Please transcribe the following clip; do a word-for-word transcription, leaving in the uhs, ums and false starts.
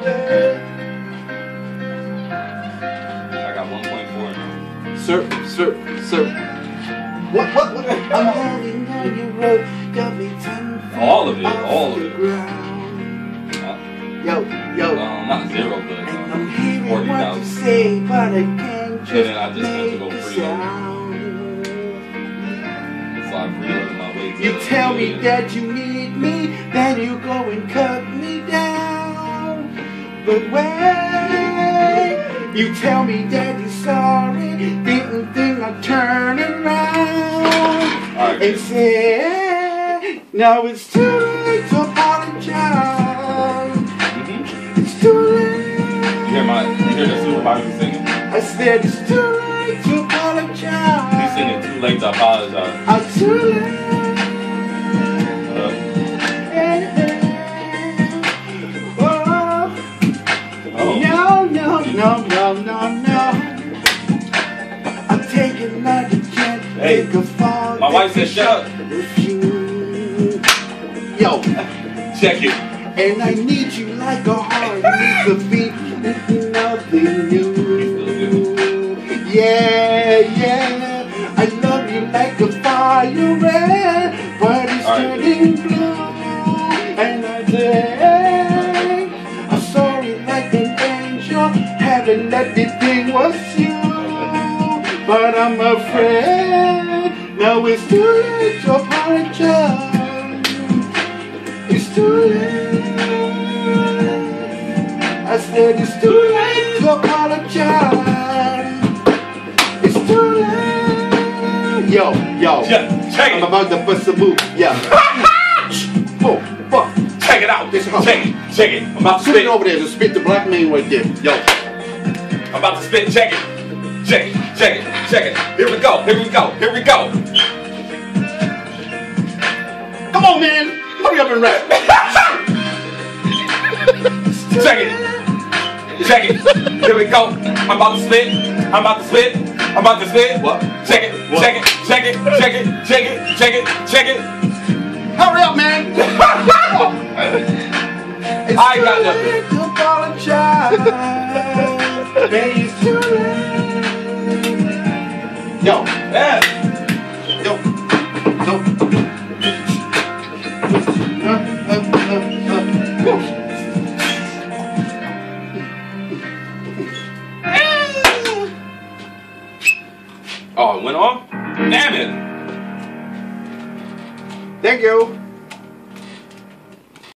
I got one point four now. Sir, sir, sir. What, what, what? I'm holding on your rope, got me ten feet All of it, off all of the it. ground. Uh, Yo, yo. um, not zero, but And um, I'm hearing forty what you thousand. say, but I can't just And then I just went to make go the pretty low. sound. So I reloaded my way to You tell me yeah. that you need me, then you go and cut me down. But wait, you tell me that you're sorry, didn't think I'd turn around Right. and say, now it's too late to apologize. Mm-hmm. It's too late. You hear my, you hear the supervisor singing? I said it's too late to apologize. He's singing too late to apologize. I'm too late. Uh, Oh, oh. no, no, no, no, no, no. I'm taking another chance. Hey, Take a fall. my wife said shut up. Yo, Check it. and I need you like a heart needs a beat. Nothing new. Yeah, yeah. I love you like a fire red, but it's All right. turning blue. And I say, I'm sorry like an angel, having that this thing was you. But I'm afraid now it's too late to apologize. It's too late. I said it's too late to apologize. It's too late. Yo, yo. Yeah, check I'm it. about to bust a move. Yeah. Oh, fuck. Check it out. This Check hoe. it. Check it. I'm about to Sit spit. it over there and spit the black man right there. Yo. I'm about to spit. Check it. Check it. Check it. Check it. Here we go. Here we go. Here we go. Come on, man. Hurry up and rap. Check it. Check it. Here we go. I'm about to spit. I'm about to spit. I'm about to spit. What? Check it. What? Check it. Check it. Check it. Check it. Check it. Check it. Hurry up, man. It's I too got late to apologize. Baby, it's too late. Yo, Yeah. yo, yo. Uh, uh, uh, uh. Woo. Oh, it went off? Damn it. Thank you.